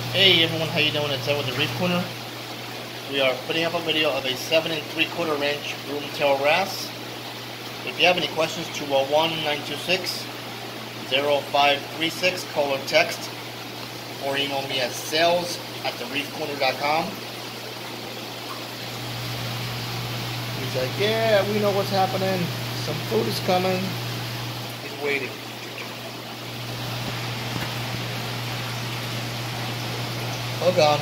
Hey everyone, how you doing? It's Ed with the Reef Corner. We are putting up a video of a 7 3/4 inch Broomtail Wrasse. If you have any questions, 201-926-0536, call or text, or email me at sales@thereefcorner.com. He's like, yeah, we know what's happening. Some food is coming. He's waiting. Hold on.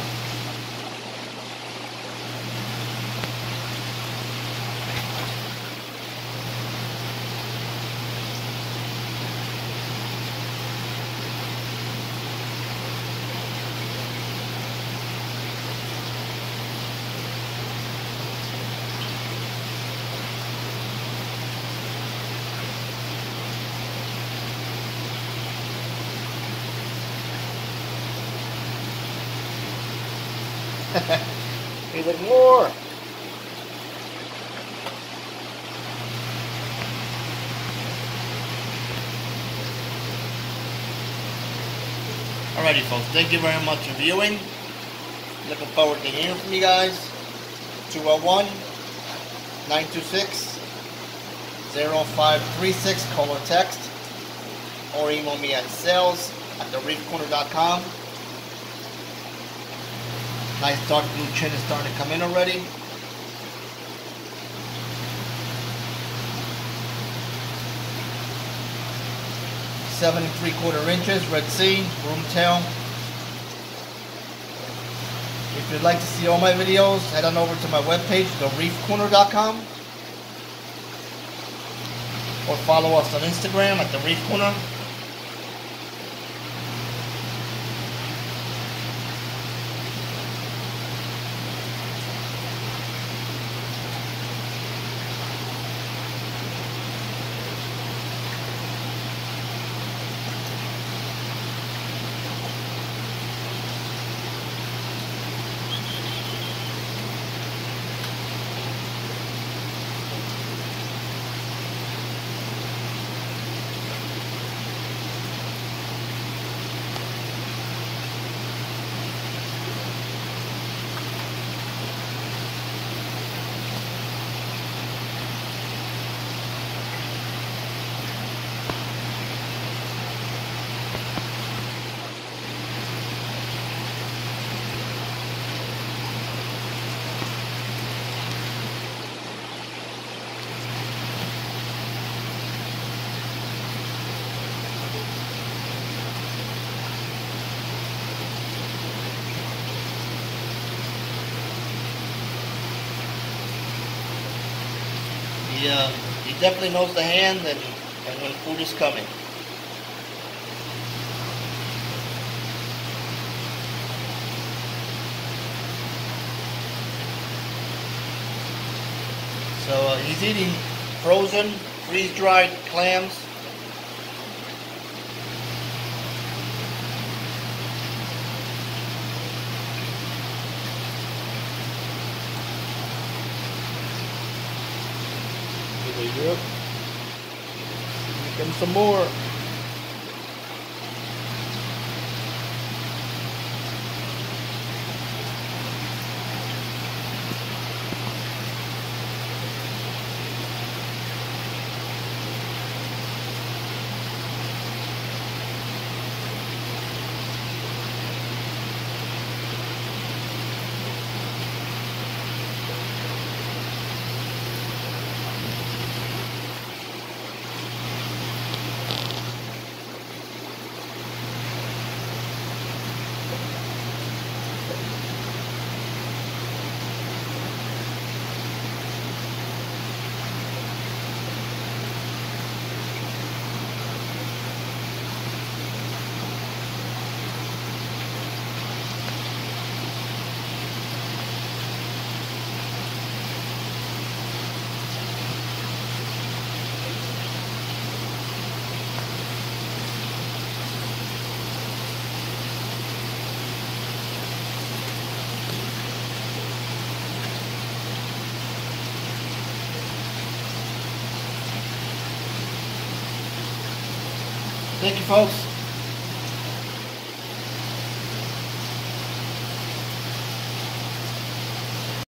He's like, more. Alrighty folks, thank you very much for viewing. Looking forward to hearing from you guys. 201-926-0536, call or text, or email me at sales@thereefcorner.com. Nice dark blue chin is starting to come in already. Seven 3/4 inches, Red Sea, Broomtail. If you'd like to see all my videos, head on over to my webpage, thereefcorner.com, or follow us on Instagram at The Reef Corner. He definitely knows the hand and when food is coming. So he's eating frozen, freeze-dried clams. Yep. Give him some more. Thank you, folks.